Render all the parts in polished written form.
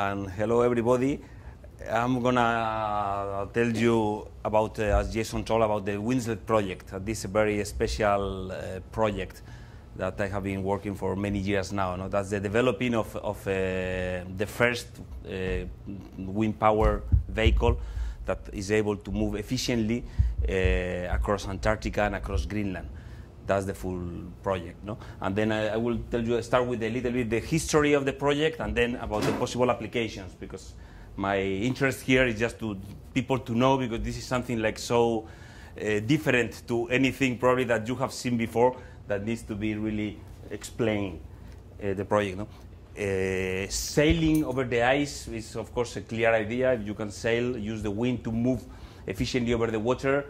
and hello everybody. I'm gonna tell you about, as Jason told, about the WindSled project. This is a very special project that I have been working for many years now. No? That's the developing of the first wind power vehicle that is able to move efficiently across Antarctica and across Greenland. That's the full project, no? And then I will tell you, start with a little bit the history of the project, and then about the possible applications, because my interest here is just to people to know, because this is something like so different to anything probably that you have seen before, that needs to be really explained, the project, no? Sailing over the ice is of course a clear idea. If you can sail, use the wind to move efficiently over the water,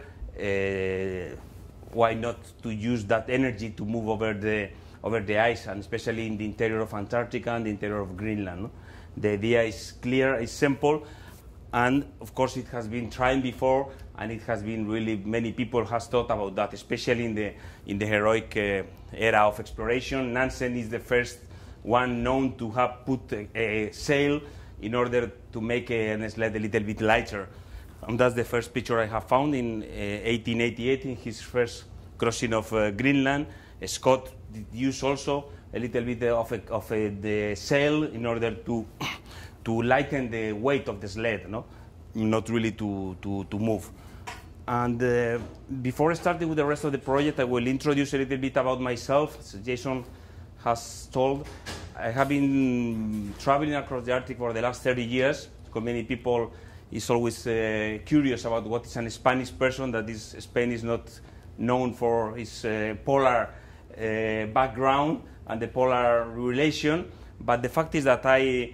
why not to use that energy to move over the ice, and especially in the interior of Antarctica and the interior of Greenland, no? The idea is clear, it's simple, and of course it has been tried before, and it has been really, many people has thought about that, especially in the heroic era of exploration. Nansen is the first one known to have put a sail in order to make a sled a little bit lighter. And that's the first picture I have found in 1888 in his first crossing of Greenland. Scott did use also a little bit of the sail in order to lighten the weight of the sled, no? Not really to move. And before starting with the rest of the project, I will introduce a little bit about myself. As Jason has told, I have been traveling across the Arctic for the last 30 years. So many people is always curious about what is a Spanish person, that is, Spain is not known for its polar background and the polar relation. But the fact is that I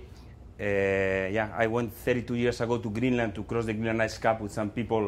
went 32 years ago to Greenland to cross the Greenland ice cap with some people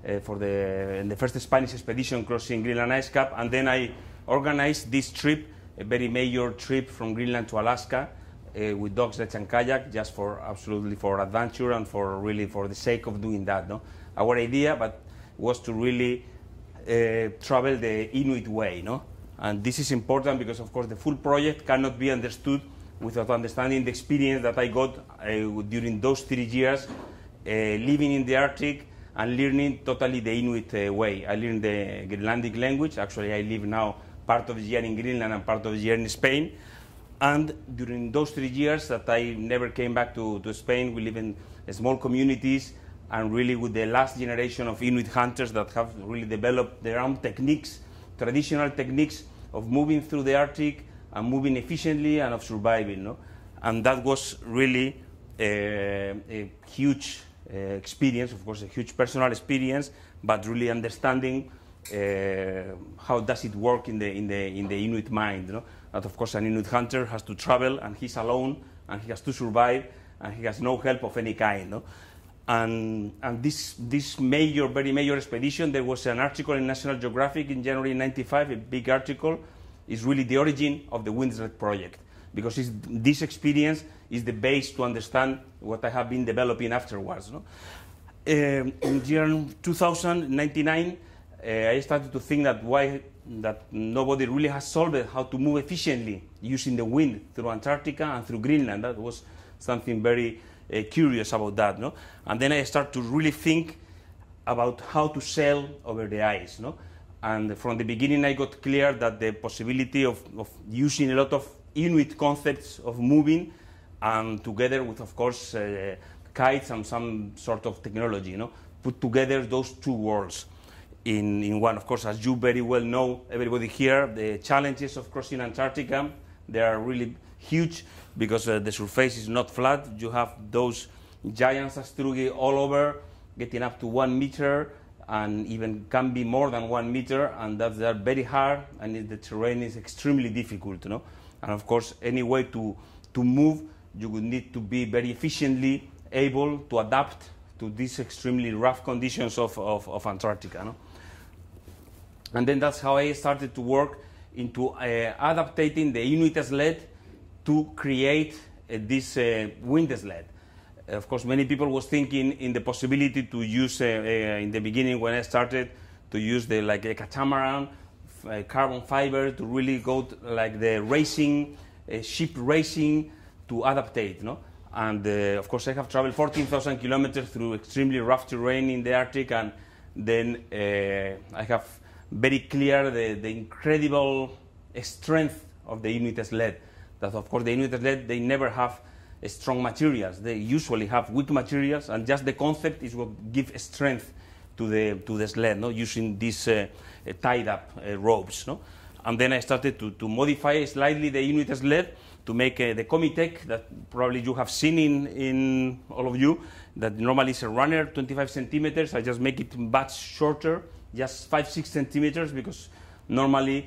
in the first Spanish expedition crossing Greenland ice cap, and then I organized this trip, a very major trip from Greenland to Alaska, with dog sleds and kayak, just absolutely for adventure and for the sake of doing that, no? Our idea was to really travel the Inuit way, no? And this is important because, of course, the full project cannot be understood without understanding the experience that I got during those 3 years living in the Arctic and learning totally the Inuit way. I learned the Greenlandic language. Actually, I live now part of the year in Greenland and part of the year in Spain. And during those 3 years that I never came back to Spain, we live in small communities, and really with the last generation of Inuit hunters that have really developed their own techniques, traditional techniques of moving through the Arctic and moving efficiently and of surviving, no? And that was really a huge experience, of course, a huge personal experience, but really understanding how does it work in the Inuit mind, you know? That, of course, an Inuit hunter has to travel, and he's alone, and he has to survive, and he has no help of any kind, no? And this very major expedition, there was an article in National Geographic in January '95, a big article, is really the origin of the WindSled project, because this experience is the base to understand what I have been developing afterwards, no? In year 2099, I started to think that nobody really has solved how to move efficiently using the wind through Antarctica and through Greenland. That was something very curious about that, no? And then I started to really think about how to sail over the ice, no? And from the beginning, I got clear that the possibility of using a lot of Inuit concepts of moving, and together with, of course, kites and some sort of technology, you know, put together those two worlds in one. Of course, as you very well know, everybody here, the challenges of crossing Antarctica, they are really huge because the surface is not flat. You have those giant sastrugi all over, getting up to 1 meter, and even can be more than 1 meter, and they're very hard, and the terrain is extremely difficult, you know. And of course, any way to move, you would need to be very efficiently able to adapt to these extremely rough conditions of Antarctica, no? And then that's how I started to work into adapting the Inuit sled to create this WindSled. Of course, many people was thinking in the possibility to use, in the beginning when I started, to use like a catamaran, carbon fiber, to really go like the racing, ship racing, to adaptate, no? And of course, I have traveled 14,000 kilometers through extremely rough terrain in the Arctic, and then I have very clear the incredible strength of the Inuit sled. That of course the Inuit sled, they never have strong materials. They usually have weak materials, and just the concept is what gives strength to the sled, no? Using these tied up ropes. No? And then I started to modify slightly the Inuit sled to make the Comitech that probably you have seen in all of you, that normally is a runner, 25 centimeters. I just make it much shorter, just 5-6 centimeters, because normally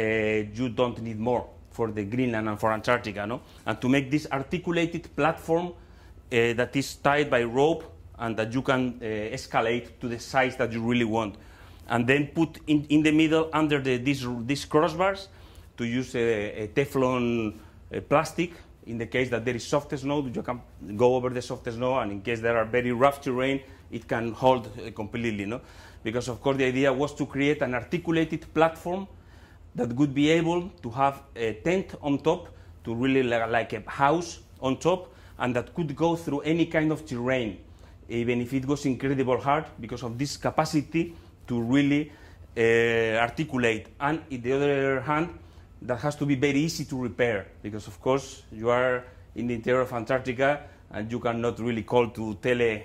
you don't need more for the Greenland and for Antarctica. No? And to make this articulated platform that is tied by rope and that you can escalate to the size that you really want. And then put in the middle under these crossbars to use a Teflon plastic. In the case that there is soft snow, you can go over the soft snow, and in case there are very rough terrain, it can hold completely. No? Because of course the idea was to create an articulated platform that would be able to have a tent on top, to really like a house on top, and that could go through any kind of terrain, even if it was incredibly hard, because of this capacity to really articulate. And on the other hand, that has to be very easy to repair, because of course you are in the interior of Antarctica and you cannot really call to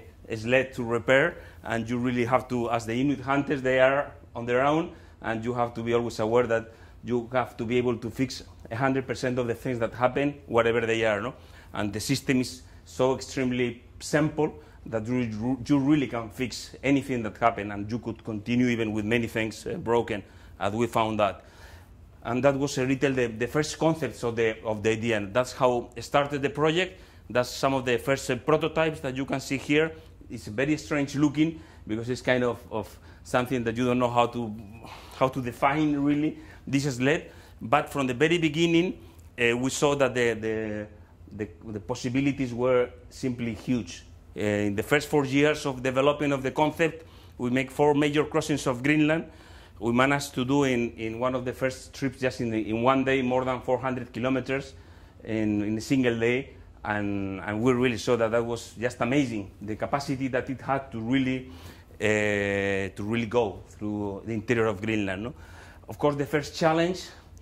sled to repair, and you really have to, as the Inuit hunters, they are on their own, and you have to be always aware that you have to be able to fix 100% of the things that happen, whatever they are. No? And the system is so extremely simple that you really can fix anything that happened, and you could continue even with many things broken, as we found that. And that was a little the first concepts of the idea. And that's how I started the project. That's some of the first prototypes that you can see here. It's very strange looking, because it's kind of something that you don't know how to define really this sled. But from the very beginning, we saw that the possibilities were simply huge. In the first 4 years of developing of the concept, we make 4 major crossings of Greenland. We managed to do in one of the first trips, just in one day, more than 400 kilometers in a single day, and we really saw that was just amazing, the capacity that it had to really go through the interior of Greenland. No? Of course, the first challenge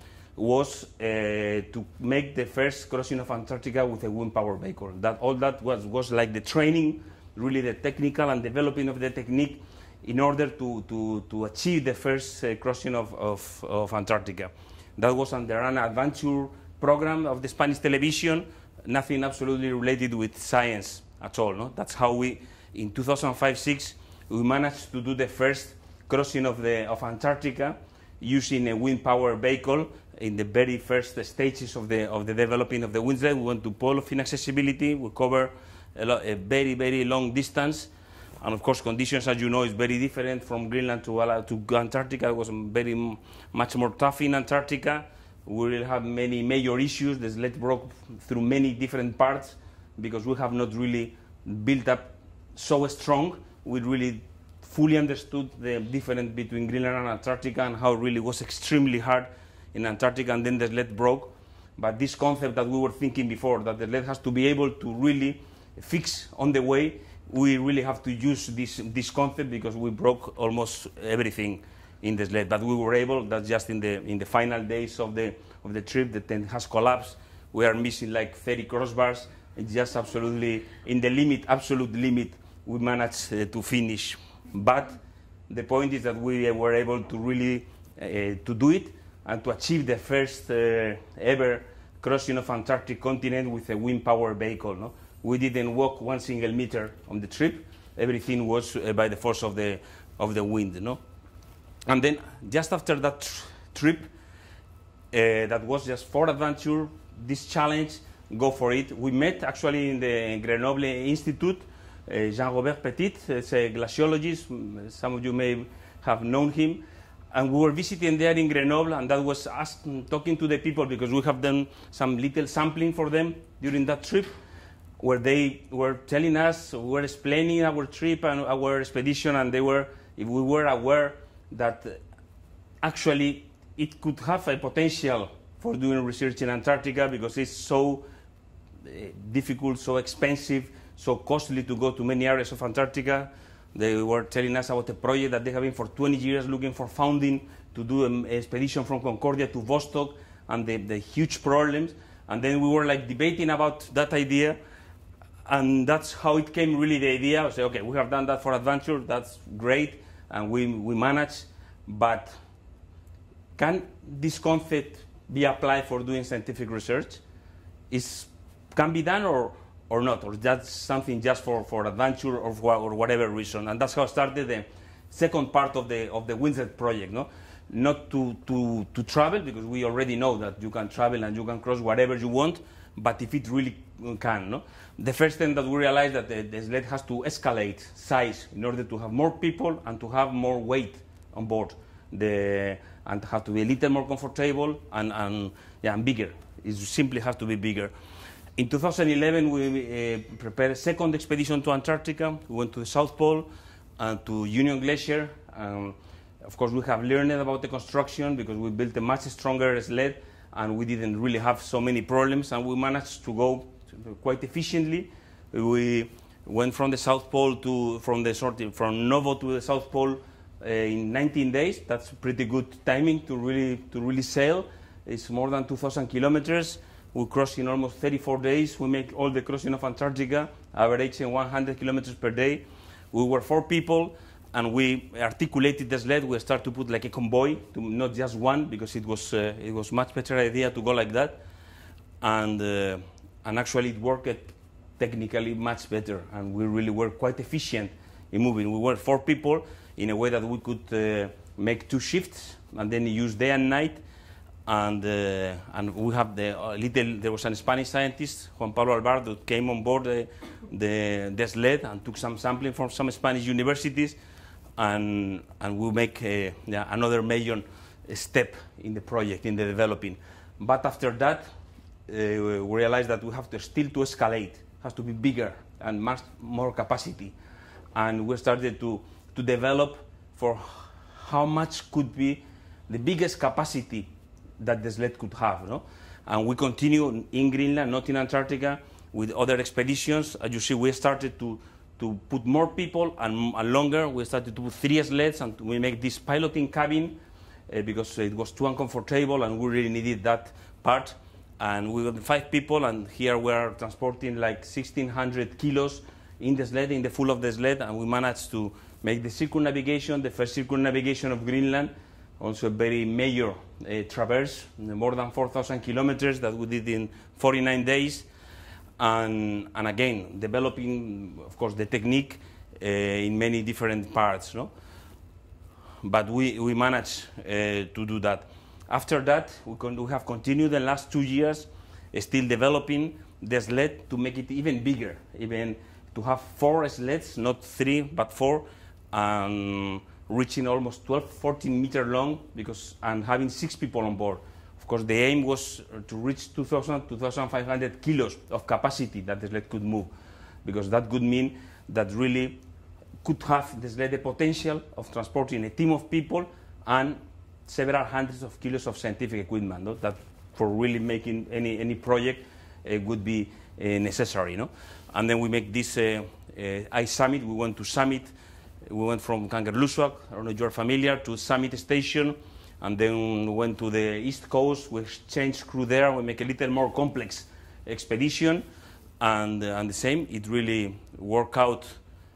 was to make the first crossing of Antarctica with a wind-powered vehicle. All that was like the training, really the technical and developing of the technique, in order to achieve the first crossing of Antarctica. That was under an adventure program of the Spanish television, nothing absolutely related with science at all. No? That's how we, in 2005-06, we managed to do the first crossing of Antarctica using a wind-powered vehicle. In the very first stages of the developing of the WindSled, we went to pole of inaccessibility. We cover a very, very long distance. And of course, conditions, as you know, is very different from Greenland to Antarctica. It was very much more tough in Antarctica. We will have many major issues. The sled broke through many different parts because we have not really built up so strong. We really fully understood the difference between Greenland and Antarctica, and how it really was extremely hard in Antarctica, and then the sled broke. But this concept that we were thinking before, that the sled has to be able to really fix on the way, we really have to use this concept, because we broke almost everything in the sled. But we were able, that's just in the final days of the trip, the tent has collapsed. We are missing like 30 crossbars. It's just absolutely in the limit, absolute limit, we managed to finish. But the point is that we were able to really to do it, and to achieve the first ever crossing of Antarctic continent with a wind-powered vehicle. No? We didn't walk 1 single meter on the trip. Everything was by the force of the wind. No? And then just after that trip, that was just for adventure, this challenge, go for it. We met actually in the Grenoble Institute. Jean-Robert Petit is a glaciologist. Some of you may have known him. And we were visiting there in Grenoble, and that was us talking to the people, because we have done some little sampling for them during that trip, where they were telling us, we were explaining our trip and our expedition, and we were aware that actually it could have a potential for doing research in Antarctica, because it's so difficult, so expensive, so costly to go to many areas of Antarctica. They were telling us about a project that they have been for 20 years looking for funding to do an expedition from Concordia to Vostok, and the huge problems. And then we were like debating about that idea, and that's how it came really, the idea. I say, okay, we have done that for adventure, that's great, and we managed, but can this concept be applied for doing scientific research? Can be done or not, or that's something just for adventure or whatever reason. And that's how I started the second part of the WindSled project. No? Not to travel, because we already know that you can travel and you can cross whatever you want, but if it really can. No? The first thing that we realized that the sled has to escalate size in order to have more people and to have more weight on board, and have to be a little more comfortable and bigger. It simply has to be bigger. In 2011, we prepared a second expedition to Antarctica. We went to the South Pole and to Union Glacier. Of course, we have learned about the construction because we built a much stronger sled, and we didn't really have so many problems, and we managed to go quite efficiently. We went from the South Pole from Novo to the South Pole in 19 days. That's pretty good timing to really sail. It's more than 2,000 kilometers. We cross in almost 34 days. We make all the crossing of Antarctica, averaging 100 kilometers per day. We were 4 people, and we articulated the sled. We started to put like a convoy, not just one, because it was much better idea to go like that. And actually it worked technically much better, and we really were quite efficient in moving. We were 4 people in a way that we could make 2 shifts and then use day and night. And we have there was a Spanish scientist, Juan Pablo Alvarado, that came on board the sled and took some sampling from some Spanish universities, and we make another major step in the project, in the developing. But after that, we realized that we have to still to escalate. It has to be bigger and much more capacity. And we started to develop for how much could be the biggest capacity that the sled could have. No? And we continue in Greenland, not in Antarctica, with other expeditions. As you see, we started to put more people and longer. We started to put 3 sleds, and we make this piloting cabin because it was too uncomfortable, and we really needed that part. And we got 5 people, and here we are transporting like 1,600 kilos in the sled, in the full of the sled, and we managed to make the circumnavigation, the first circumnavigation of Greenland, also a very major traverse, more than 4,000 kilometers that we did in 49 days. And again, developing, of course, the technique in many different parts. No? But we managed to do that. After that, we have continued the last 2 years still developing the sled to make it even bigger, even to have 4 sleds, not 3, but 4, reaching almost 12, 14 meters long, and having 6 people on board. Of course, the aim was to reach 2,000, 2,500 kilos of capacity that the sled could move, because that could mean that really could have the sled the potential of transporting a team of people and several hundreds of kilos of scientific equipment. No? That for really making any project would be necessary. No? And then we make this ice summit. We went to Summit. We went from Kangerlussuaq, I don't know if you're familiar, to Summit Station, and then we went to the East Coast. We exchanged crew there. We make a little more complex expedition, and the same. It really worked out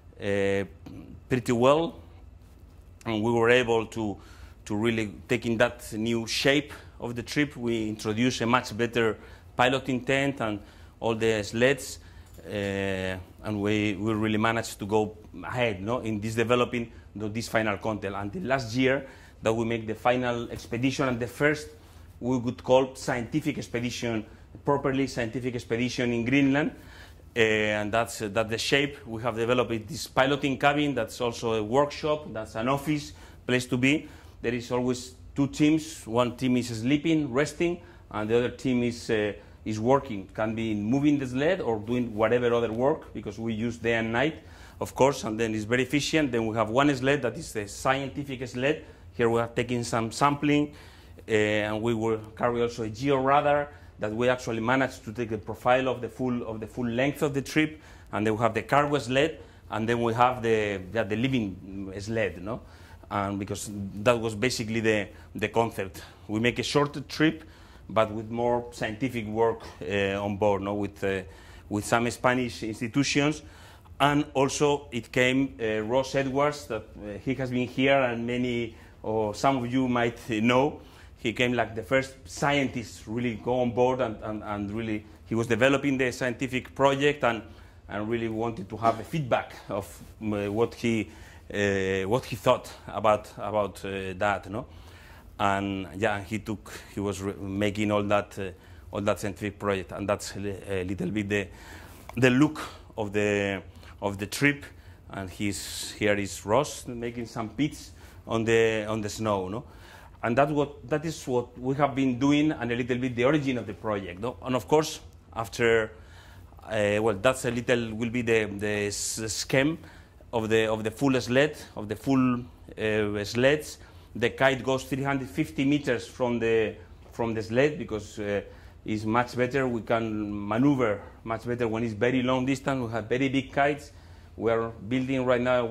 pretty well, and we were able to really take in that new shape of the trip. We introduced a much better piloting tent and all the sleds. And we really managed to go ahead, no, in this developing this final content. Until last year, that we make the final expedition, and the first we would call scientific expedition, properly scientific expedition in Greenland, and that's the shape. We have developed this piloting cabin. That's also a workshop. That's an office place to be. There is always 2 teams. One team is sleeping, resting, and the other team is working. Can be moving the sled or doing whatever other work, because we use day and night, of course, and then it's very efficient. Then we have one sled that is the scientific sled. Here we are taking some sampling, and we will carry also a georadar that we actually managed to take the profile of the full length of the trip, and then we have the cargo sled, and then we have the living sled, no? And because that was basically the concept. We make a shorter trip, but with more scientific work on board, no? With some Spanish institutions. And also it came Ross Edwards, that he has been here, and many or some of you might know. He came like the first scientist really go on board, and really he was developing the scientific project, and really wanted to have a feedback of what he thought about that, no? And yeah, he was making all that scientific project, and that's a little bit the look of the trip. And here is Ross making some pits on the snow, no? And that is what we have been doing, and a little bit the origin of the project, no? And of course, after well, that's a little will be the scheme of the full sled, of the full sleds. The kite goes 350 meters from the sled, because it's much better. We can maneuver much better when it's very long distance. We have very big kites. We are building right now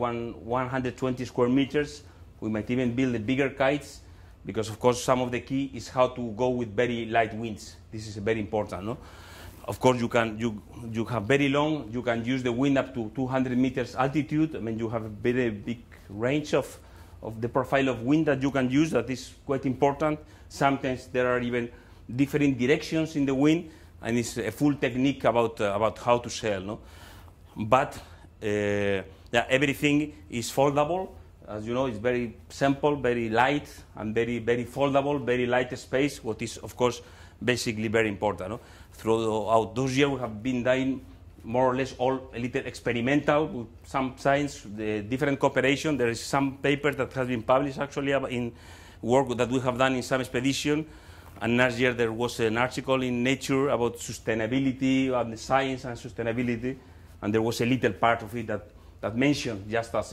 120 square meters. We might even build the bigger kites, because of course some of the key is how to go with very light winds. This is very important, no? Of course, you have very long. You can use the wind up to 200 meters altitude. I mean, you have a very big range of the profile of wind that you can use. That is quite important. Sometimes there are even different directions in the wind, and it's a full technique about how to sail, no? But yeah, everything is foldable. As you know, it's very simple, very light, and very foldable, very light space. What is, of course, basically very important, no? Throughout those years, we have been doing more or less all a little experimental with some science, the different cooperation. There is some paper that has been published actually in work that we have done in some expedition. And last year there was an article in Nature about sustainability, and the science and sustainability, and there was a little part of it that mentioned just as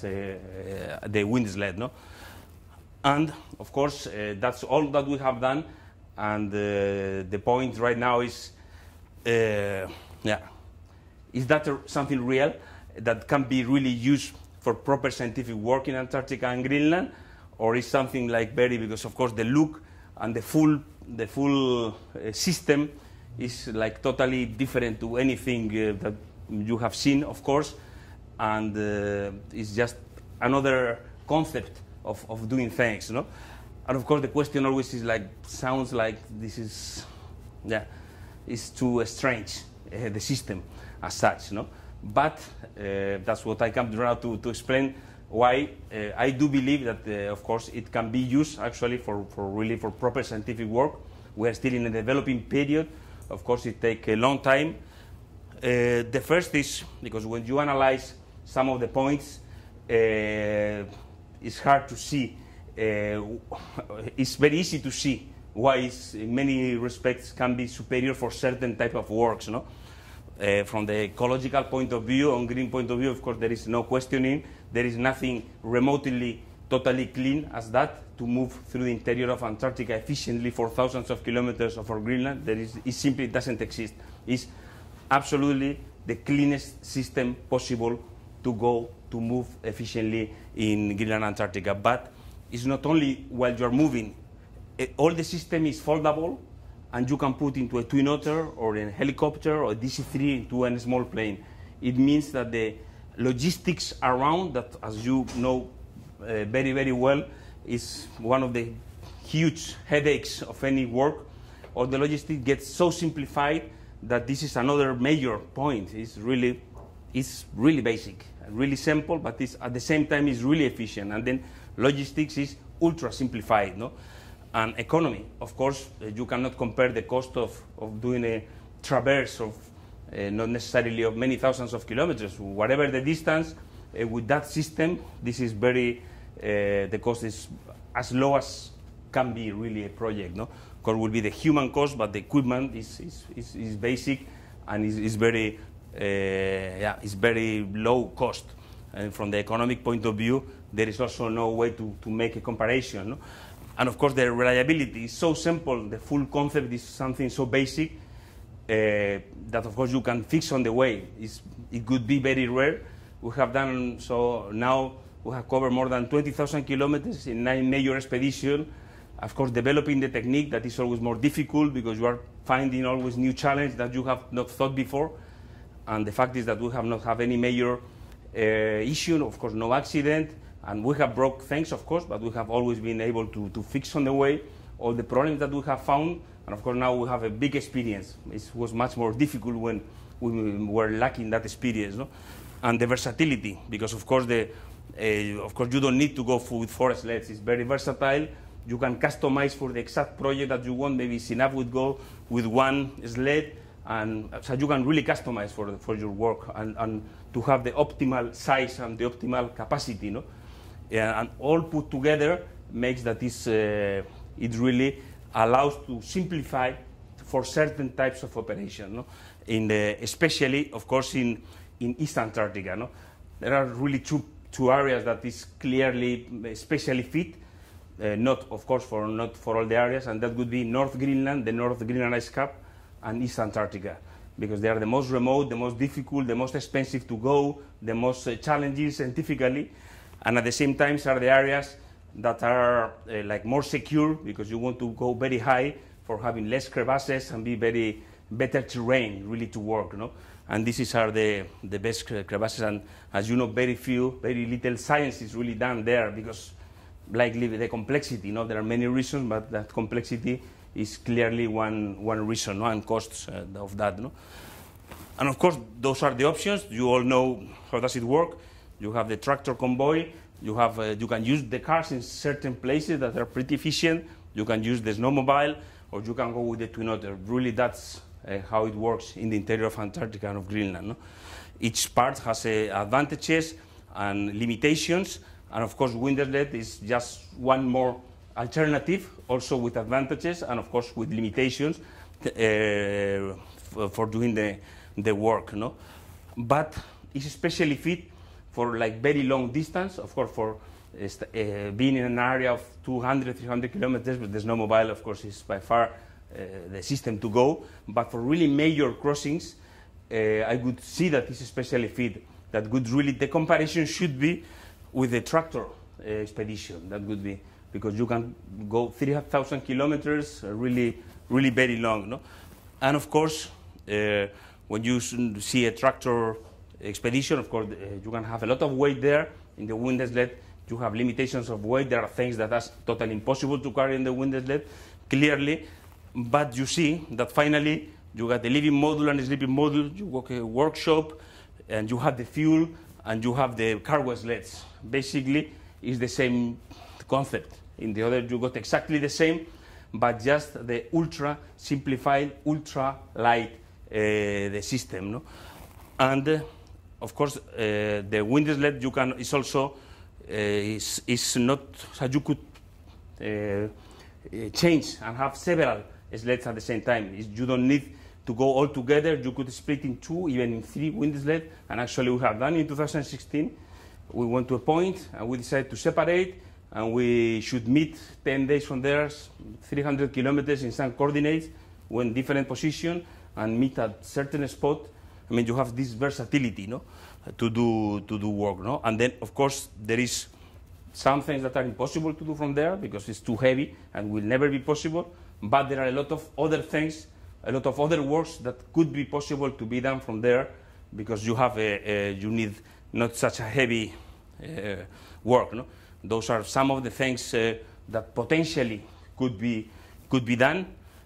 the WindSled, no? And of course, that's all that we have done. And the point right now is, yeah, is that something real that can be really used for proper scientific work in Antarctica and Greenland, or is something like because of course the look and the full system is like totally different to anything that you have seen, of course, and it's just another concept of doing things, no? And of course, the question always is like, sounds like this is, yeah, it's too strange, the system as such, no? But that's what I come around to explain why I do believe that, of course, it can be used actually for proper scientific work. We are still in a developing period. Of course, it takes a long time. The first is because when you analyze some of the points, it's hard to see. It's very easy to see why it's, in many respects, can be superior for certain type of works, no? From the ecological point of view, on green point of view, of course, there is no questioning. There is nothing remotely totally clean as that to move through the interior of Antarctica efficiently for thousands of kilometers of our Greenland. It simply doesn't exist. It's absolutely the cleanest system possible to move efficiently in Greenland, Antarctica. But it's not only while you're moving. All the system is foldable, and you can put into a twin otter or a helicopter or a DC-3 into a small plane. It means that the logistics around that, as you know very, very well, is one of the huge headaches of any work. All the logistics gets so simplified that this is another major point. It's really basic, really simple, but at the same time is really efficient. And then logistics is ultra simplified, no? And economy, of course, you cannot compare the cost of doing a traverse of not necessarily of many thousands of kilometers, whatever the distance. With that system, this is the cost is as low as can be really a project, no? Of course, will be the human cost, but the equipment is basic and is very it's very low cost. And from the economic point of view, there is also no way to make a comparison, no? And of course, the reliability is so simple. The full concept is something so basic that, of course, you can fix on the way. It could be very rare. We have done so now. We have covered more than 20,000 kilometers in 9 major expeditions. Of course, developing the technique, that is always more difficult because you are finding always new challenges that you have not thought before. And the fact is that we have not had any major issue, of course, no accident. And we have broke things, of course, but we have always been able to fix on the way all the problems that we have found. And of course, now we have a big experience. It was much more difficult when we were lacking that experience, no? And the versatility, because of course, you don't need to go with 4 sleds. It's very versatile. You can customize for the exact project that you want. Maybe it's enough would go with 1 sled, and so you can really customize for your work and to have the optimal size and the optimal capacity, no? And all put together makes that it really allows to simplify for certain types of operation, no? Especially, of course, in East Antarctica, no? There are really two areas that is clearly especially fit, not for all the areas, and that would be North Greenland, the North Greenland ice cap, and East Antarctica, because they are the most remote, the most difficult, the most expensive to go, the most challenging scientifically, and at the same time are the areas that are like more secure, because you want to go very high for having less crevasses and be better terrain really to work, no? And these are the best crevasses, and as you know, very little science is really done there, because likely the complexity, you know, there are many reasons, but that complexity is clearly one reason, no? And costs of that, no? And of course, those are the options. You all know how does it work. You have the tractor convoy. You can use the cars in certain places that are pretty efficient. You can use the snowmobile, or you can go with the twin otter. Really, that's how it works in the interior of Antarctica and of Greenland, no? Each part has advantages and limitations, and of course, WindSled is just one more alternative, also with advantages and of course with limitations for doing the work, no? But it's especially fit for like very long distance, of course, for being in an area of 200, 300 kilometers, but the snowmobile, of course, is by far the system to go. But for really major crossings, I would see that it's especially fit. That would really, the comparison should be with the tractor expedition. That would be, because you can go 3,000 kilometers, really very long, no? And of course, when you see a tractor expedition, of course, you can have a lot of weight there. In the WindSled, you have limitations of weight. There are things that are totally impossible to carry in the WindSled, clearly. But you see that finally, you got the living module and the sleeping module, you work a workshop, and you have the fuel, and you have the cargo sleds. Basically, it's the same concept. In the other, you got exactly the same, but just the ultra simplified, ultra light the system, no? And of course, the WindSled you can is also is not so you could change and have several sleds at the same time. You don't need to go all together. You could split in 2, even in 3 WindSled, and actually we have done in 2016. We went to a point and we decided to separate, and we should meet 10 days from there, 300 kilometers in some coordinates, when different position, and meet at certain spot. I mean, you have this versatility, no, to do work, no. And then, of course, there is some things that are impossible to do from there because it's too heavy and will never be possible. But there are a lot of other things, a lot of other works that could be possible to be done from there, because you have you need not such a heavy work, no. Those are some of the things that potentially could be done.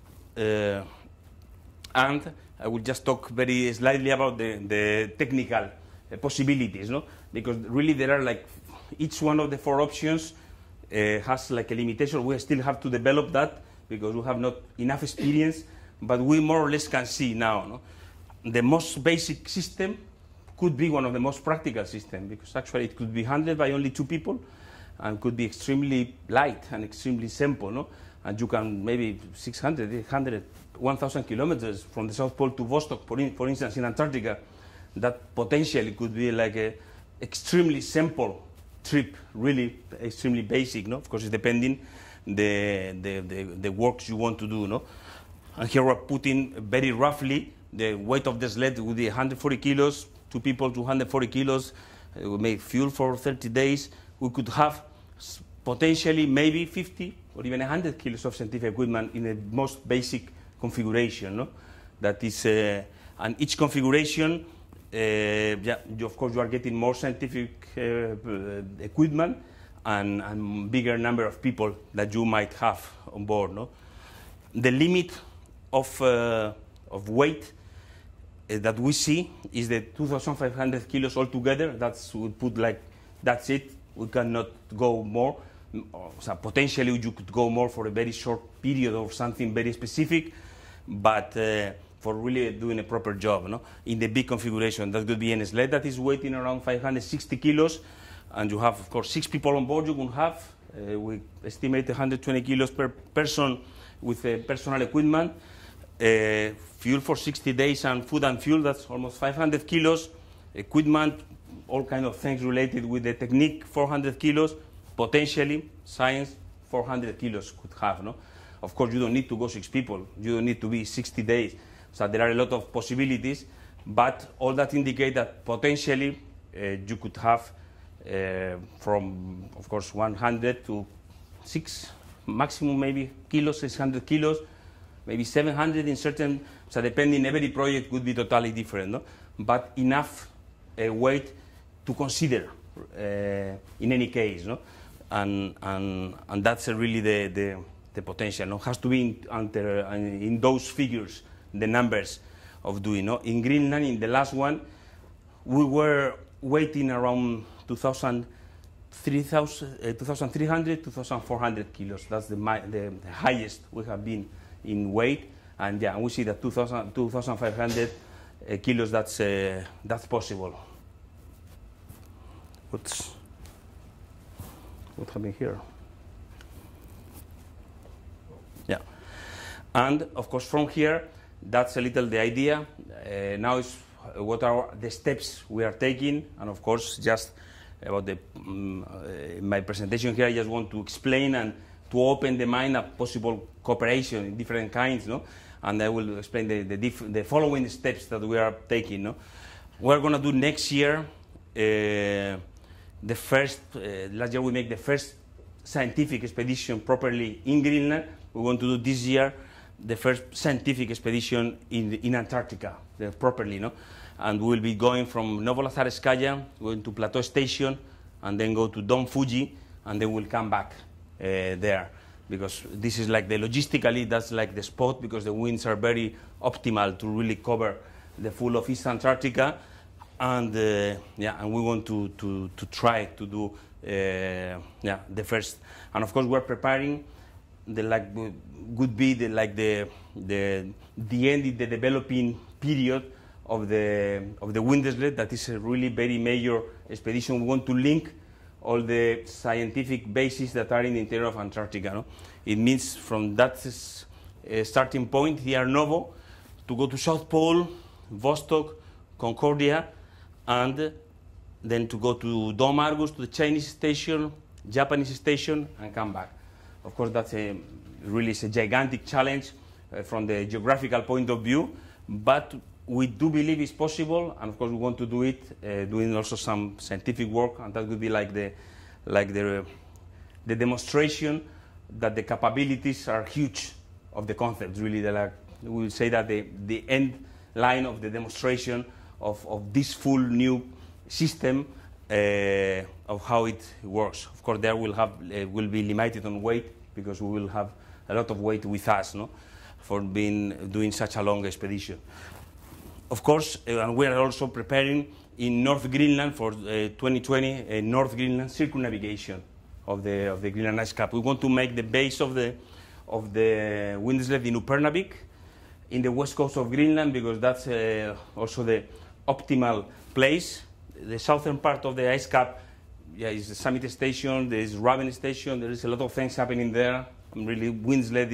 And I will just talk very slightly about the technical possibilities, no? Because really there are like each one of the 4 options has like a limitation. We still have to develop that because we have not enough experience, but we more or less can see now, no? The most basic system could be one of the most practical systems, because actually it could be handled by only 2 people and could be extremely light and extremely simple, no? And you can maybe 600, 800, 1,000 kilometers from the South Pole to Vostok, for instance, in Antarctica. That potentially could be like a extremely simple trip, really extremely basic, no? Of course, it's depending, the works you want to do, no? And here we're putting very roughly the weight of the sled would be 140 kilos, 2 people 240 kilos. It would make fuel for 30 days. We could have potentially maybe 50 or even 100 kilos of scientific equipment in the most basic configuration, no? That is, and each configuration, of course, you are getting more scientific equipment and bigger number of people that you might have on board, no? The limit of weight that we see is the 2,500 kilos altogether. That's it. We cannot go more. So potentially you could go more for a very short period or something very specific, but for really doing a proper job, no? In the big configuration, that could be a sled that is weighing around 560 kilos, and you have, of course, 6 people on board. You can have, we estimate 120 kilos per person with personal equipment, fuel for 60 days, and food and fuel, that's almost 500 kilos, equipment, all kind of things related with the technique, 400 kilos, potentially science, 400 kilos could have, no? Of course, you don't need to go 6 people. You don't need to be 60 days. So there are a lot of possibilities, but all that indicate that potentially you could have from, of course, 100 to 6, maximum maybe kilos, 600 kilos, maybe 700 in certain, so depending, every project could be totally different, no? But enough weight to consider in any case, no? And that's really the potential, no? Has to be in those figures, the numbers of doing, no? In Greenland, in the last one, we were weighting around 2,300, 2,400 kilos. That's the highest we have been in weight, and yeah, we see that 2,500 kilos. That's possible. What happened here? Yeah, and of course from here, that's a little the idea. Now is what are the steps we are taking, and of course just about my presentation here, I just want to explain and to open the mind of possible cooperation in different kinds, no? And I will explain the following steps that we are taking, no? We're going to do next year the first, last year we make the first scientific expedition properly in Greenland. We want to do this year the first scientific expedition in Antarctica, properly, no? And we'll be going from Novolazarskaya, going to Plateau Station, and then go to Dom Fuji, and then we'll come back there. Because this is like logistically, that's like the spot, because the winds are very optimal to really cover the full of East Antarctica. And yeah, and we want to try to do the first. And of course, we're preparing would be the end in the developing period of the WindSled. That is a really very major expedition. We want to link all the scientific bases that are in the interior of Antarctica, no? It means from that starting point here, Novo, to go to South Pole, Vostok, Concordia, and then to go to Dom Argus, to the Chinese station, Japanese station, and come back. Of course, that's really a gigantic challenge from the geographical point of view, but we do believe it's possible, and of course we want to do it, doing also some scientific work, and that would be like the demonstration that the capabilities are huge of the concept. Really, we will say that the end line of the demonstration of this full new system of how it works. Of course, there will be limited on weight, because we will have a lot of weight with us, no, for doing such a long expedition. Of course, and we are also preparing in North Greenland for 2020 a North Greenland circumnavigation of the Greenland ice cap. We want to make the base of the WindSled in Upernavik, in the west coast of Greenland, because that's also the optimal place. The southern part of the ice cap, yeah, is the summit station. There is Raven station. There is a lot of things happening there. And really, WindSled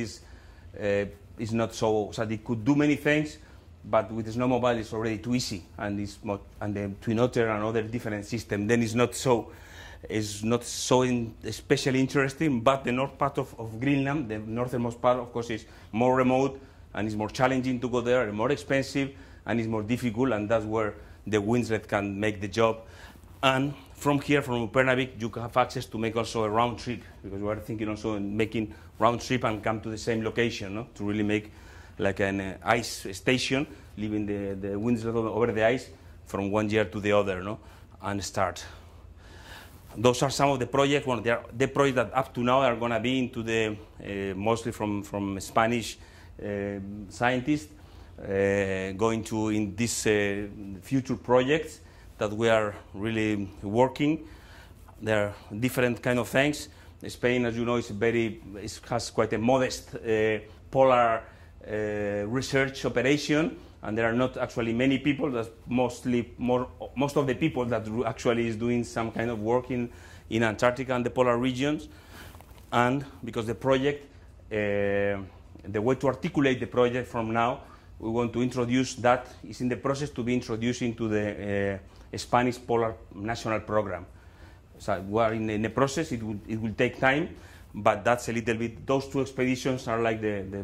is not so it could do many things, but with the snowmobile it's already too easy, and the Twin Otter and other different systems, then it's not so is not so especially interesting, but the north part of Greenland, the northernmost part, of course, is more remote and is more challenging to go there, and more expensive, and is more difficult, and that's where the WindSled can make the job. And from here, from Upernavik, you can have access to make also a round trip, because we are thinking also in making round trip and come to the same location, no? To really make like an ice station, leaving the WindSled over the ice from one year to the other, no? And start. Those are some of the projects. Well, they are the projects that up to now are going to be into the mostly from Spanish scientists going to in these future projects that we are really working. There are different kind of things. Spain, as you know, has quite a modest polar research operation, and there are not actually many people. That's most of the people that actually is doing some kind of work in Antarctica and the polar regions. And because the project, the way to articulate the project from now, we want to introduce that is in the process to be introduced into the Spanish Polar National Program. So we are in the process. It will take time, but that's a little bit. Those two expeditions are like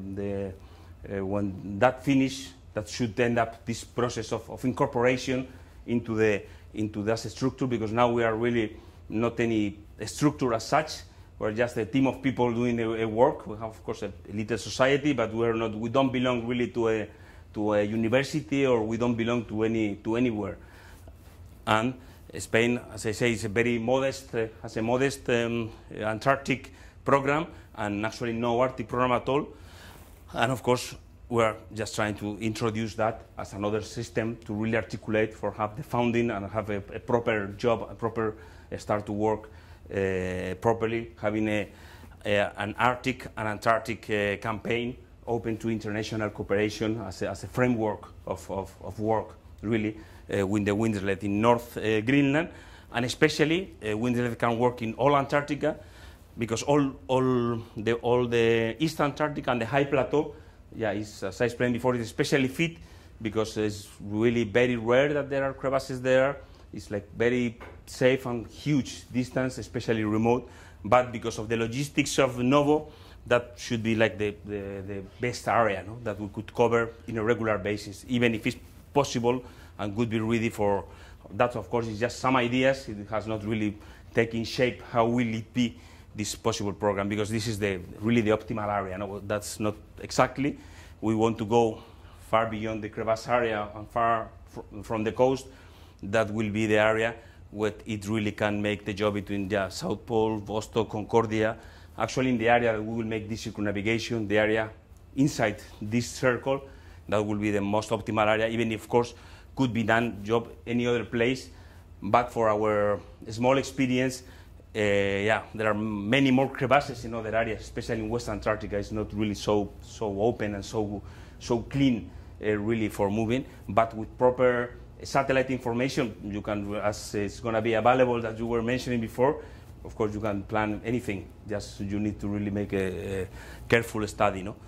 when that finish, that should end up this process of incorporation into that structure, because now we are really not any structure as such. We're just a team of people doing a work. We have, of course, a little society, but we don't belong really to a university, or we don't belong to anywhere. And Spain, as I say, is a very modest, has a modest Antarctic program, and actually no Arctic program at all. And of course, we're just trying to introduce that as another system to really articulate, for have the funding and have a proper job, a proper start to work properly, having an Arctic and Antarctic campaign open to international cooperation as a framework of work, really, with the WindSled in North Greenland, and especially WindSled can work in all Antarctica, because all the East Antarctica and the high plateau, yeah, is, as I explained before, is especially fit because it's really very rare that there are crevasses there. It's like very safe and huge distance, especially remote. But because of the logistics of Novo, that should be like the best area, no? That we could cover in a regular basis, even if it's possible and could be ready for that. Of course, it's just some ideas. It has not really taken shape. How will it be this possible program? Because this is really the optimal area. No, that's not exactly. We want to go far beyond the crevasse area and far from the coast. That will be the area where it really can make the job between South Pole, Vostok, Concordia. Actually, in the area that we will make this circumnavigation, the area inside this circle, that will be the most optimal area, even if, of course, could be done job any other place. But for our small experience, there are many more crevasses in other areas, especially in West Antarctica. It's not really so open and so clean, really, for moving. But with proper satellite information, you can, as it's going to be available, that you were mentioning before, of course, you can plan anything. Just you need to really make a careful study, no?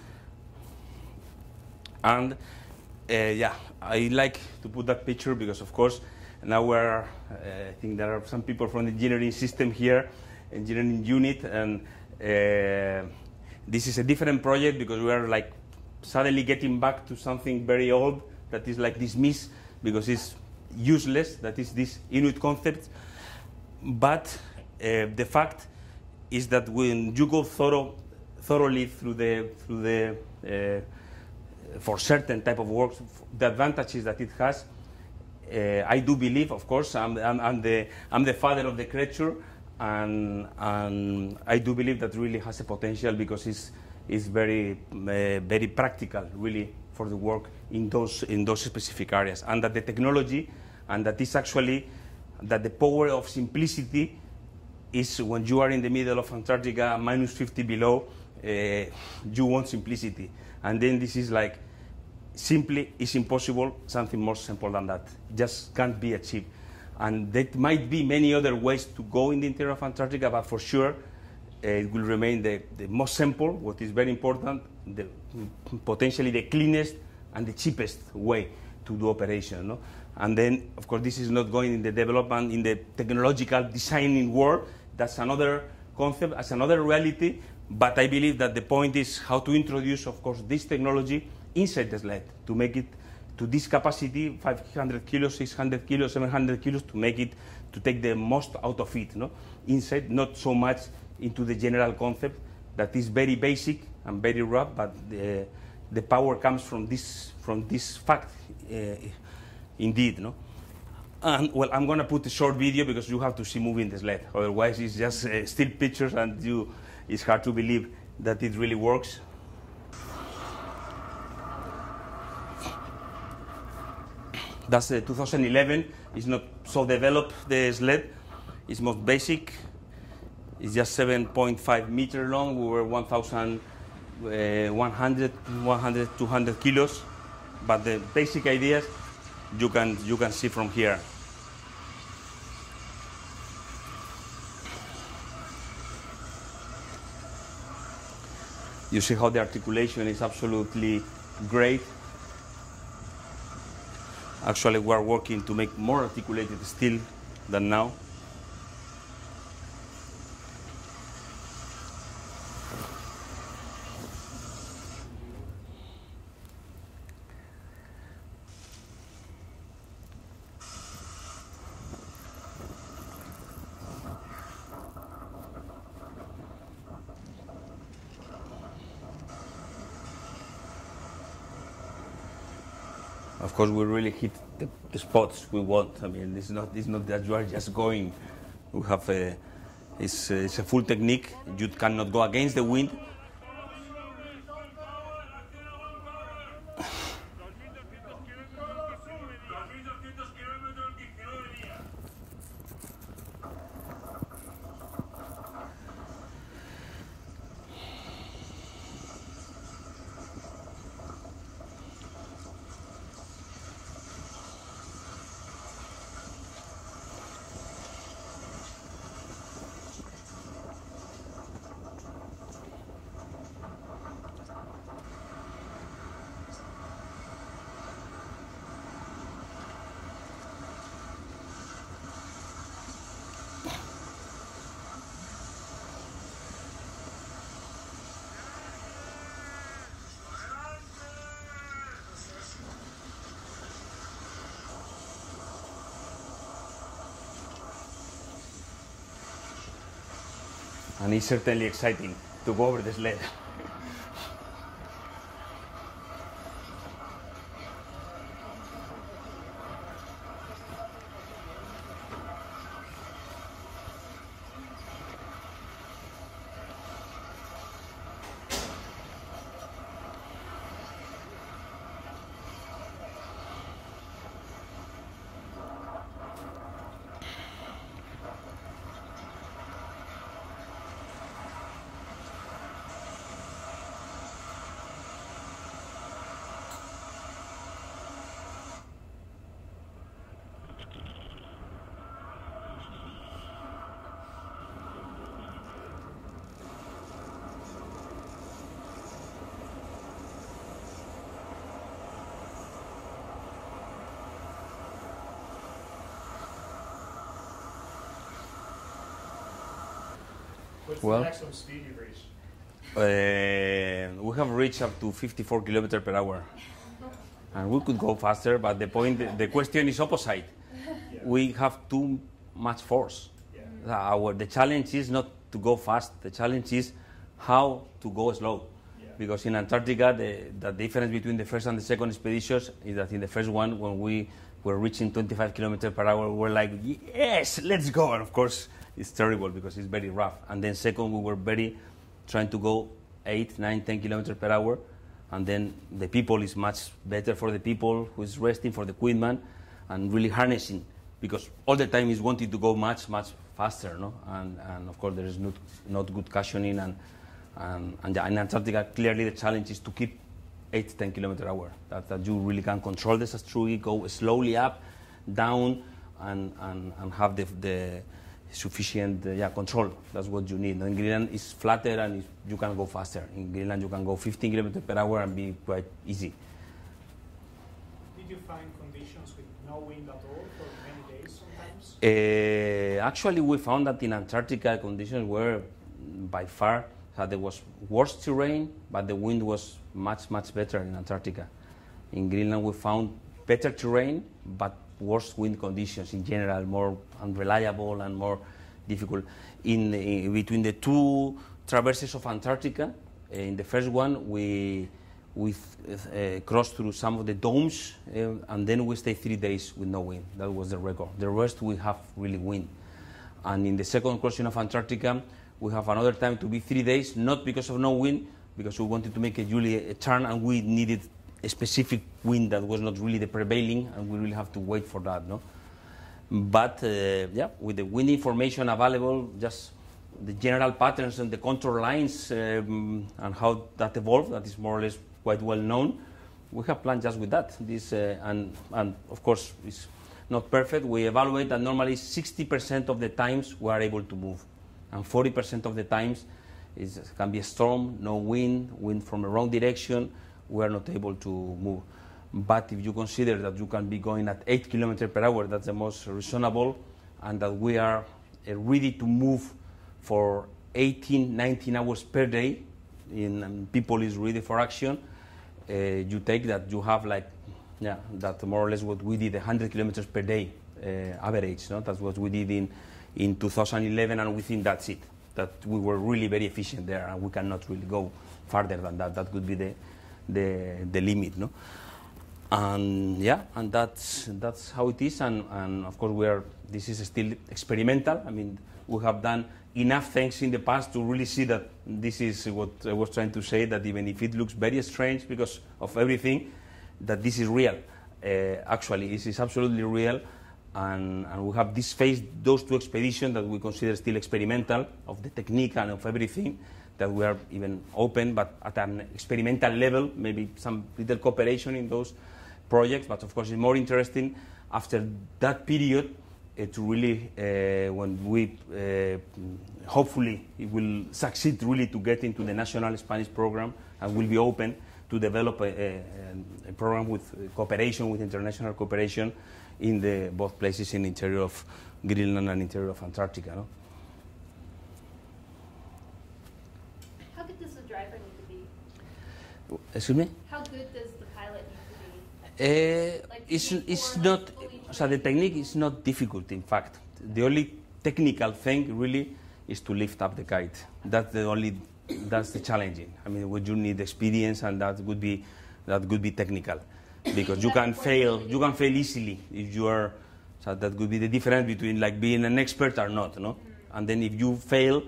And I like to put that picture because, of course, now I think there are some people from the engineering system here, engineering unit, and this is a different project because we are like suddenly getting back to something very old that is like dismissed because it's useless. That is this Inuit concept. But the fact is that when you go thoroughly through the for certain type of works, the advantages that it has, I do believe, of course, I'm the father of the creature, and I do believe that really has a potential because it's very very practical, really, for the work in those specific areas, and that the technology, and that is actually that the power of simplicity is when you are in the middle of Antarctica, minus 50 below, you want simplicity. And then this is like, simply is impossible, something more simple than that. Just can't be achieved. And there might be many other ways to go in the interior of Antarctica, but for sure, it will remain the most simple, what is very important, potentially the cleanest and the cheapest way to do operation. No? And then, of course, this is not going in the development, in the technological designing world. That's another concept, that's another reality. But I believe that the point is how to introduce, of course, this technology inside the sled to make it to this capacity, 500 kilos, 600 kilos, 700 kilos, to make it, to take the most out of it, no? Inside, not so much into the general concept that is very basic and very rough, but the power comes from this fact, indeed, no? And well, I'm going to put a short video because you have to see moving the sled. Otherwise, it's just still pictures, and it's hard to believe that it really works. That's 2011. It's not so developed, the sled. It's most basic. It's just 7.5 meters long. We were 1,100, 200 kilos. But the basic ideas you can see from here. You see how the articulation is absolutely great. Actually, we are working to make more articulated still than now. Of course, we really hit the spots we want. I mean, it's not that you are just going. We have it's a full technique. You cannot go against the wind. And it's certainly exciting to go over the sled. What's Well, the maximum speed you've reached? We have reached up to 54 kilometers per hour. And we could go faster, but the question is opposite. Yeah. We have too much force. Yeah. The challenge is not to go fast. The challenge is how to go slow. Yeah. Because in Antarctica, the difference between the first and the second expeditions is that in the first one, when we were reaching 25 kilometers per hour, we were like, yes, let's go. And of course, it's terrible because it's very rough. And then second, we were trying to go 8, 9, 10 kilometers per hour. And then the people is much better for the people who is resting, for the equipment, and really harnessing. Because all the time is wanting to go much, much faster, no? And of course, there is not good cushioning. And in Antarctica, clearly the challenge is to keep 8, 10 kilometers per hour. That you really can control the sastrugi, go slowly up, down, and have the sufficient control. That's what you need. In Greenland, it's flatter and you can go faster. In Greenland, you can go 15 kilometers per hour and be quite easy. Did did you find conditions with no wind at all for many days sometimes? Actually, we found that in Antarctica conditions were by far there was worse terrain, but the wind was much better in Antarctica. In Greenland, we found better terrain, but worse wind conditions in general, more unreliable and more difficult. Between the two traverses of Antarctica, in the first one we crossed through some of the domes, and then we stayed 3 days with no wind. That was the record. The rest we have really wind. And in the second crossing of Antarctica, we have another time to be 3 days, not because of no wind, because we wanted to make a turn, and we needed a specific wind that was not really the prevailing, and we really have to wait for that, no? But yeah, with the wind information available, just the general patterns and the contour lines and how that evolved, that is more or less quite well known. We have planned just with that. This and of course it's not perfect. We evaluate that normally 60% of the times we are able to move, and 40% of the times it can be a storm, no wind, wind from the wrong direction. We are not able to move. But if you consider that you can be going at 8 kilometers per hour, that's the most reasonable, and that we are ready to move for 18, 19 hours per day, and people is ready for action, you take that you have like, yeah, that more or less what we did, 100 kilometers per day average. No? That's what we did in 2011, and we think that's it. That we were really very efficient there, and we cannot really go farther than that. That could be the limit, no? And yeah, and that's how it is. And of course this is still experimental. I mean, we have done enough things in the past to really see that this is what I was trying to say, that even if it looks very strange because of everything, that this is real. Actually, this is absolutely real. And we have this phase, those two expeditions that we consider still experimental, of the technique and of everything, that we are even open, but at an experimental level, maybe some little cooperation in those projects. But of course, it's more interesting after that period to really, when we hopefully it will succeed really to get into the national Spanish program, and will be open to develop a program with cooperation, with international cooperation in the both places in the interior of Greenland and interior of Antarctica. No? How good does the driver need to be? Excuse me? How good does the pilot need to be? Like It's not, so the technique is not difficult, in fact. The only technical thing really is to lift up the kite. That's the challenging. I mean, would you need experience, and that would be technical, because you can fail easily if you are. So that could be the difference between like being an expert or not, no? And then if you fail,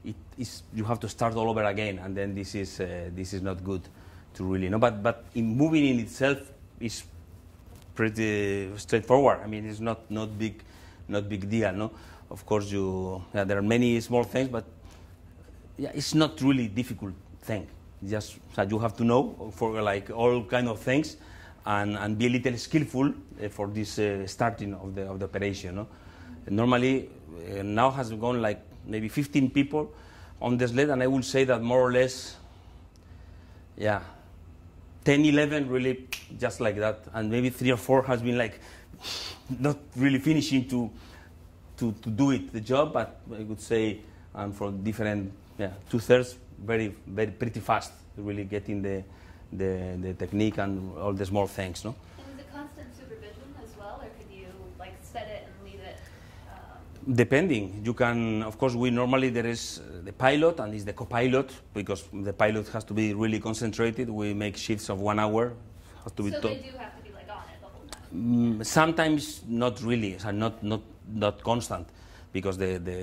you have to start all over again, and then this is not good to really know. But in moving in itself is pretty straightforward. I mean, it's not big deal, no? Of course, there are many small things, but yeah, it's not really difficult thing. Just that you have to know for like all kind of things, and be a little skillful for this starting of the operation. No? Normally, now has gone like maybe 15 people on the sled, and I would say that more or less, yeah, 10, 11 really just like that, and maybe 3 or 4 has been like not really finishing to do it, the job, but I would say, and from different, 2/3 very pretty fast, really getting the technique and all the small things, no? And is it constant supervision as well, or could you like set it and leave it? Depending, you can, of course, there is the pilot and is the co-pilot, because the pilot has to be really concentrated. We make shifts of 1 hour. Has to be so they do have to be like on it the whole time? Sometimes not really, so not constant, because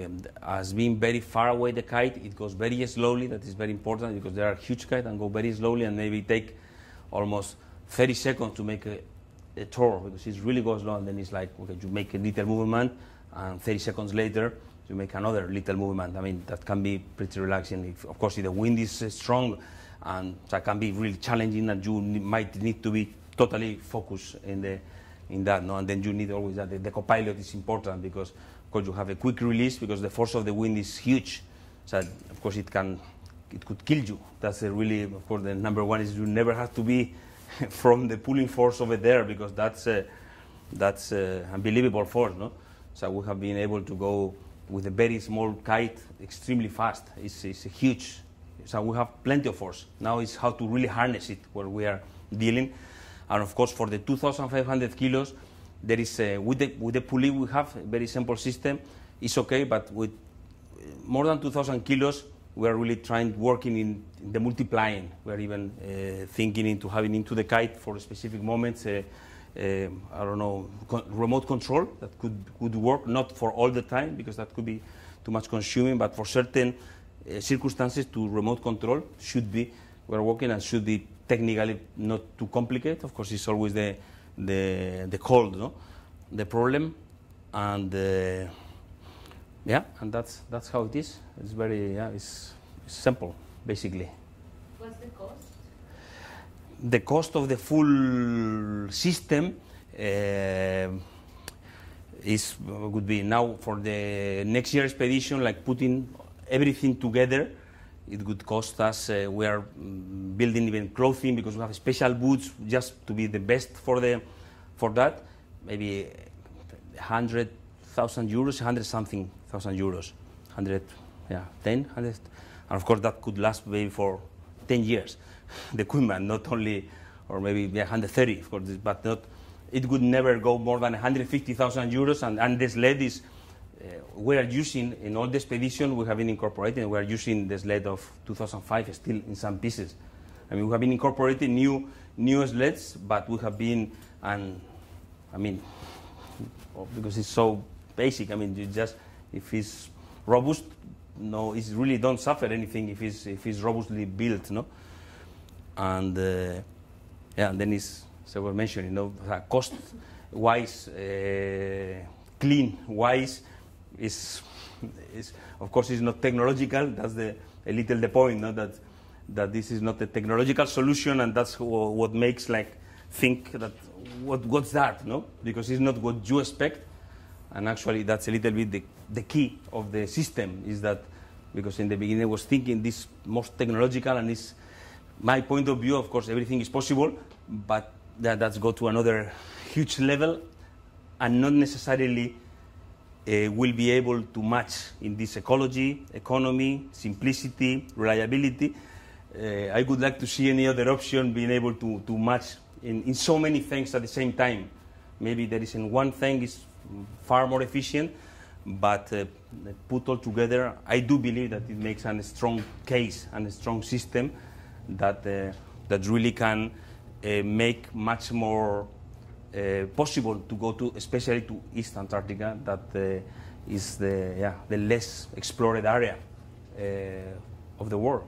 as being very far away the kite, it goes very slowly. That is very important, because there are huge kites and go very slowly, and maybe take almost 30 seconds to make a tour, because it really goes long. And then it's like, okay, you make a little movement, and 30 seconds later you make another little movement. I mean, that can be pretty relaxing. Of course, if the wind is strong, and that can be really challenging, and you might need to be totally focused in that, no? And then you need always that the co-pilot is important, because of course you have a quick release, because the force of the wind is huge. So of course it could kill you. That's really, of course, the number one is you never have to be from the pulling force over there, because that's unbelievable force, no? So we have been able to go with a very small kite extremely fast. It's huge. So we have plenty of force. Now it's how to really harness it where we are dealing. And of course, for the 2,500 kilos, there is with the pulley we have a very simple system. It's okay, but with more than 2,000 kilos, we are really working in the multiplying. We are even thinking into having into the kite for specific moments. I don't know, remote control that could work, not for all the time because that could be too much consuming, but for certain circumstances to remote control should be, we're working and should be technically not too complicated. Of course, it's always the cold, no? The problem, and yeah, and that's how it is. It's very, it's simple, basically. What's the cost? The cost of the full system would be now for the next year expedition, like putting everything together, it would cost us, we are building even clothing because we have special boots just to be the best for that, maybe 100,000 euros, 100-something thousand euros, 100, 10, 100, and of course that could last maybe for 10 years. The equipment, not only, or maybe 130, of course, but not. It would never go more than 150,000 euros, and the sled is. We are using in all the expedition we have been incorporating. We are using the sled of 2005 still in some pieces. I mean, we have been incorporating new sleds, but we have been, and I mean, because it's so basic. I mean, you just if it's robust, no, it really don't suffer anything if it's robustly built, no. And and then it's, so we're mentioning, cost-wise, clean-wise, is of course is not technological. That's a little the point, no? That this is not a technological solution, and that's what makes think that what's that, no? Because it's not what you expect, and actually that's a little bit the key of the system is that, because in the beginning I was thinking this most technological, and it's my point of view. Of course, everything is possible, but that's go to another huge level, and not necessarily will be able to match in this ecology, economy, simplicity, reliability. I would like to see any other option being able to match in so many things at the same time. Maybe there is in one thing is far more efficient, but put all together, I do believe that it makes a strong case and a strong system that really can make much more possible to go to, especially to East Antarctica, that is the less explored area of the world.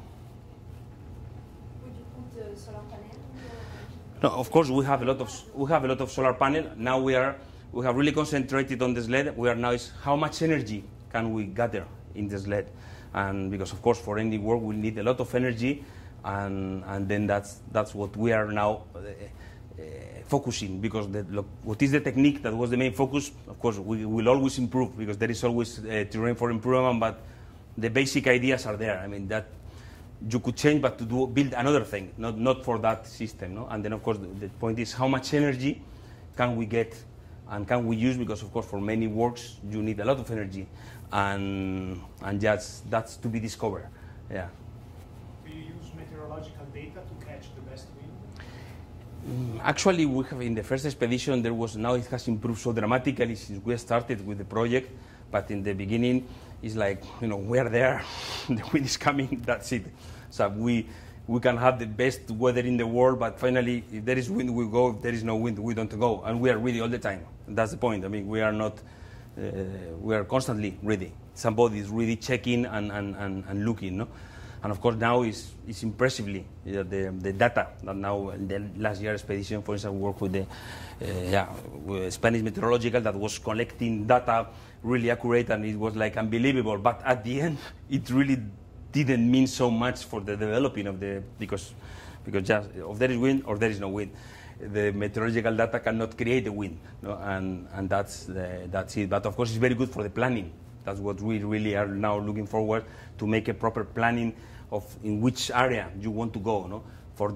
Would you put solar panel? No, of course we have a lot of solar panel. Now we have really concentrated on the sled. We are now is how much energy can we gather in the sled, and because of course for any work we need a lot of energy. And then that's what we are now focusing, because what is the technique that was the main focus. Of course, we will always improve because there is always terrain for improvement, but the basic ideas are there. I mean, that you could change, but to build another thing, not for that system. No? And then, of course, the point is how much energy can we get and can we use, because, of course, for many works, you need a lot of energy, and just that's to be discovered. Yeah. Meteorological data to catch the best wind? Actually, we have in the first expedition now it has improved so dramatically since we started with the project. But in the beginning, it's like we're there, the wind is coming, that's it. So we can have the best weather in the world, but finally, if there is wind, we go. If there is no wind, we don't go, and we are ready all the time. That's the point. I mean, we are not. We are constantly ready. Somebody is really checking and looking, no. And of course now is impressively the data that now in the last year expedition, for instance, we worked with with Spanish meteorological that was collecting data really accurate, and it was like unbelievable. But at the end, it really didn't mean so much for the developing of because just if there is wind or there is no wind, the meteorological data cannot create a wind, no? And that's it. But of course, it's very good for the planning. That's what we really are now looking forward to, make a proper planning of in which area you want to go. No? For that,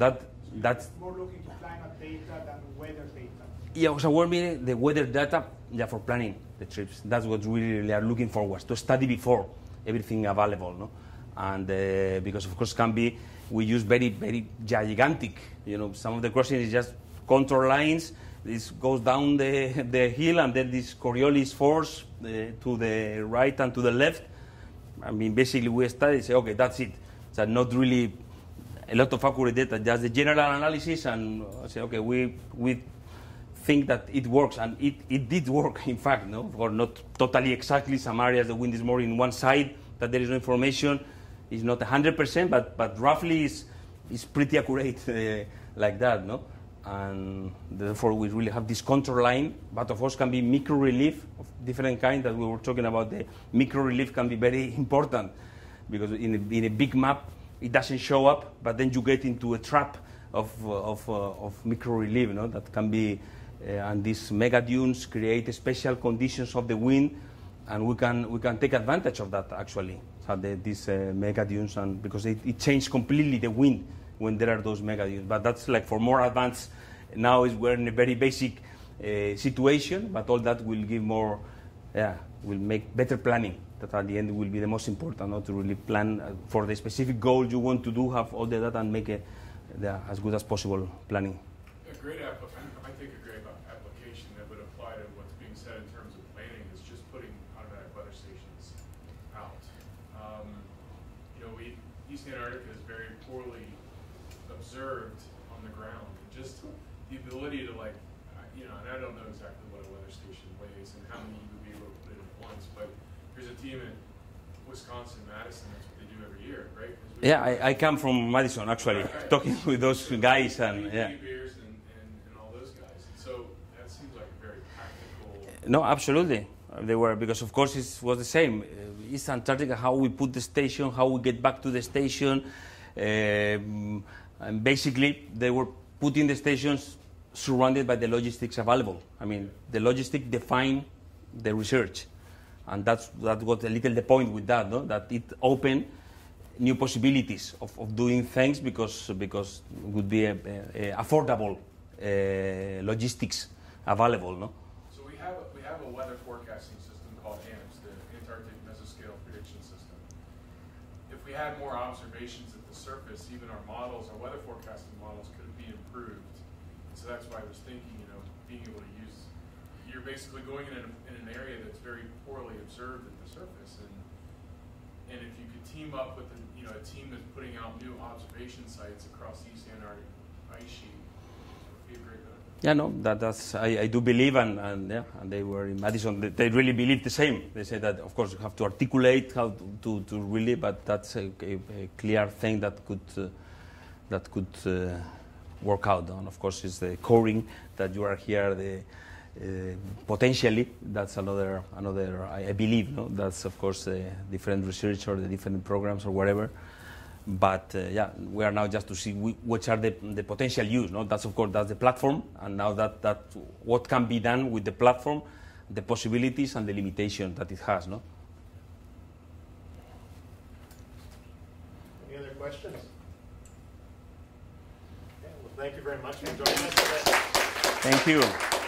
That's more looking to climate data than weather data. yeah. So we're meaning the weather data, yeah, for planning the trips. That's what we really are looking forward to study before everything available, no? And because of course we use very gigantic. You know, some of the crossing is just contour lines. This goes down the hill, and then this Coriolis force to the right and to the left. I mean, basically we study, say, okay, that's it. So not really a lot of accurate data, just the general analysis, and say, okay, we think that it works, and it did work, in fact, no, or not totally exactly. Some areas the wind is more in one side, that there is no information. It's not 100%, but roughly is pretty accurate like that, no? And therefore we really have this contour line, but of course can be micro relief of different kind that we were talking about. The micro relief can be very important because in a big map it doesn't show up, but then you get into a trap of micro relief, no? That can be, and these mega dunes create special conditions of the wind, and we can take advantage of that actually. So these mega dunes, and because it changed completely the wind when there are those mega dunes. But that's like for more advanced. Now we're in a very basic situation, but all that will give more, will make better planning. That at the end will be the most important, not to really plan for the specific goal you want to do, have all the data and make it as good as possible planning. I think a great application that would apply to what's being said in terms of planning is just putting automatic weather stations out. You know, East Antarctica is very poorly observed on the ground. Just the ability to, like, you know, and I don't know exactly what a weather station weighs and how many you would be able to put in at once, but there's a team in Wisconsin, Madison, that's what they do every year, right? Yeah, I come from Madison, actually, talking with those guys, and yeah. Beers and all those guys. And so that seems like a very practical... No, absolutely. They were, because of course it was the same. East Antarctica, how we put the station, how we get back to the station. And basically, they were putting the stations surrounded by the logistics available. I mean, the logistic define the research. And that was a little the point with that, no? That it opened new possibilities of doing things because it would be a affordable logistics available, no? So we have a weather forecasting system called AMS, the Antarctic Mesoscale Prediction System. If we had more observations at the surface, even our models, our weather forecasting models could be improved. So that's why I was thinking, you know, being able to use, you're basically going in an area that's very poorly observed at the surface, and if you could team up with a team that's putting out new observation sites across the East Antarctic ice sheet, it would be a great benefit. Yeah, no, that's I do believe, and they were in Madison. They really believe the same. They say that of course you have to articulate how to really, but that's a clear thing that could work out. And of course, is the coring that you are here. Potentially, that's another. I believe, no, that's of course different research or the different programs or whatever. But we are now just to see which are the potential use. No, that's of course that's the platform, and now that what can be done with the platform, the possibilities and the limitations that it has. No. Any other questions? Okay, well, thank you very much for joining us today. Thank you.